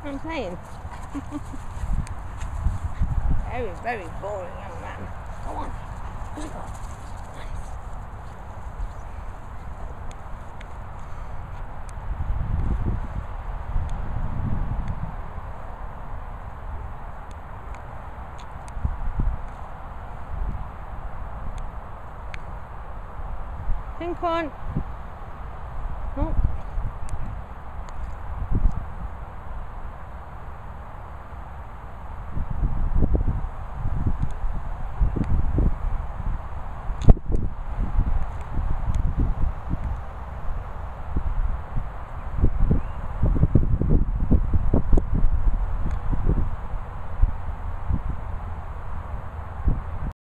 I'm playing. Very, very boring young man. Go on. Here we go. Nice. Pink one.